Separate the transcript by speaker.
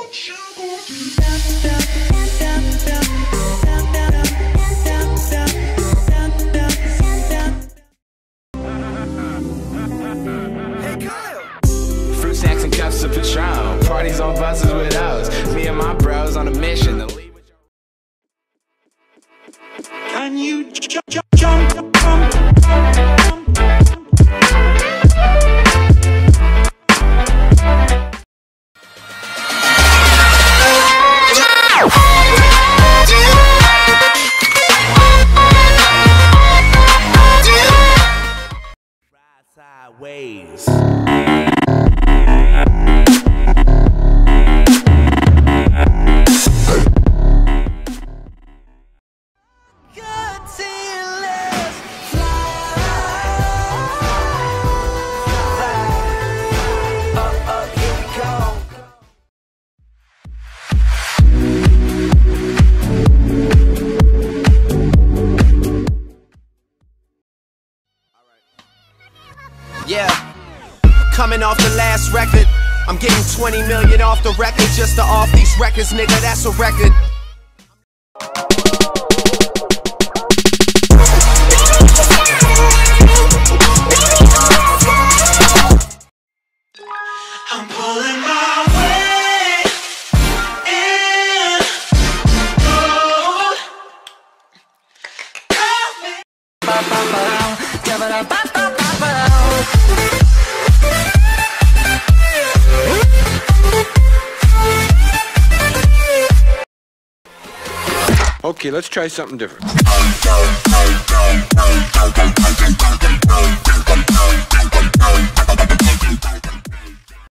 Speaker 1: Fruit snacks and cups of Patron. Parties on buses with us. Me and my bros on a mission to leave.
Speaker 2: Can you jump?
Speaker 1: Sideways.
Speaker 3: Yeah, coming off the last record, I'm getting 20 million off the record just to off these records, nigga, that's a record.
Speaker 2: I'm pulling my way in. Oh.
Speaker 4: Okay, let's try something different.